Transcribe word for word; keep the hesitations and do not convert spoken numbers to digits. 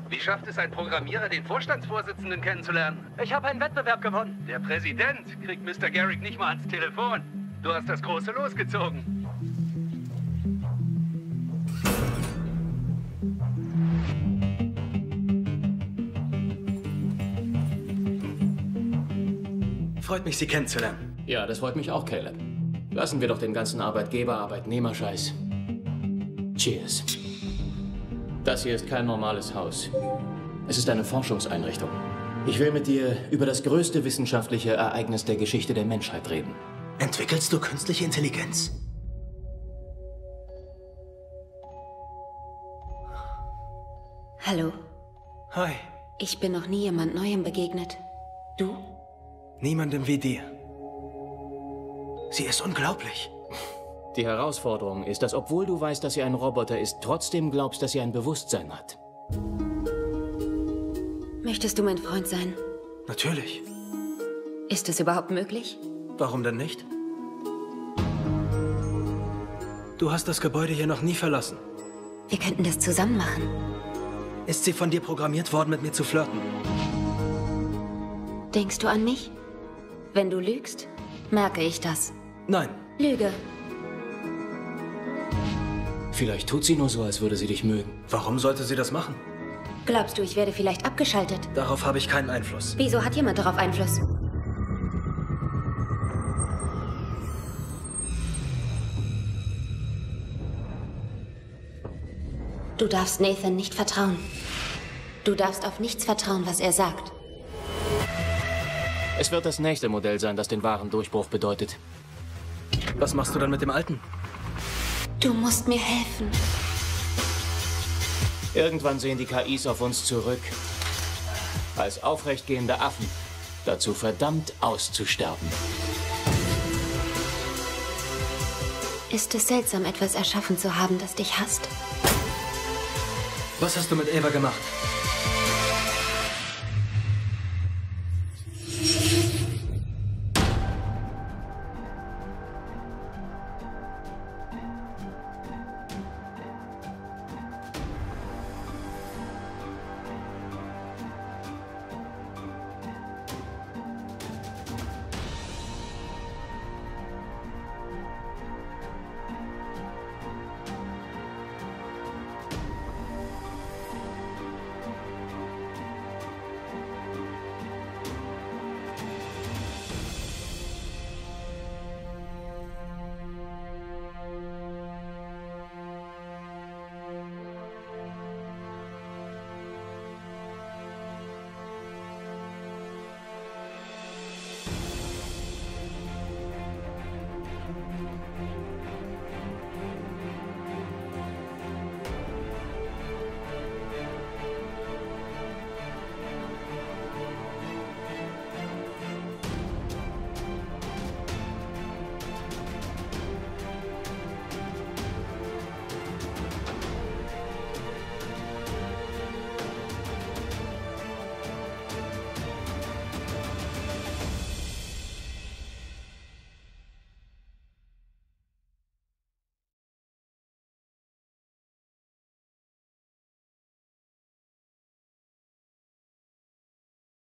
Wie schafft es ein Programmierer, den Vorstandsvorsitzenden kennenzulernen? Ich habe einen Wettbewerb gewonnen. Der Präsident kriegt Mister Garrick nicht mal ans Telefon. Du hast das Große losgezogen. Freut mich, Sie kennenzulernen. Ja, das freut mich auch, Caleb. Lassen wir doch den ganzen Arbeitgeber-Arbeitnehmer-Scheiß. Cheers. Das hier ist kein normales Haus. Es ist eine Forschungseinrichtung. Ich will mit dir über das größte wissenschaftliche Ereignis der Geschichte der Menschheit reden. Entwickelst du künstliche Intelligenz? Hallo. Hi. Ich bin noch nie jemand Neuem begegnet. Du? Niemandem wie dir. Sie ist unglaublich. Die Herausforderung ist, dass obwohl du weißt, dass sie ein Roboter ist, trotzdem glaubst, dass sie ein Bewusstsein hat. Möchtest du mein Freund sein? Natürlich. Ist es überhaupt möglich? Warum denn nicht? Du hast das Gebäude hier noch nie verlassen. Wir könnten das zusammen machen. Ist sie von dir programmiert worden, mit mir zu flirten? Denkst du an mich? Wenn du lügst, merke ich das. Nein. Lüge. Vielleicht tut sie nur so, als würde sie dich mögen. Warum sollte sie das machen? Glaubst du, ich werde vielleicht abgeschaltet? Darauf habe ich keinen Einfluss. Wieso hat jemand darauf Einfluss? Du darfst Nathan nicht vertrauen. Du darfst auf nichts vertrauen, was er sagt. Es wird das nächste Modell sein, das den wahren Durchbruch bedeutet. Was machst du dann mit dem Alten? Du musst mir helfen. Irgendwann sehen die K Is auf uns zurück. Als aufrechtgehende Affen. Dazu verdammt auszusterben. Ist es seltsam, etwas erschaffen zu haben, das dich hasst? Was hast du mit Ava gemacht?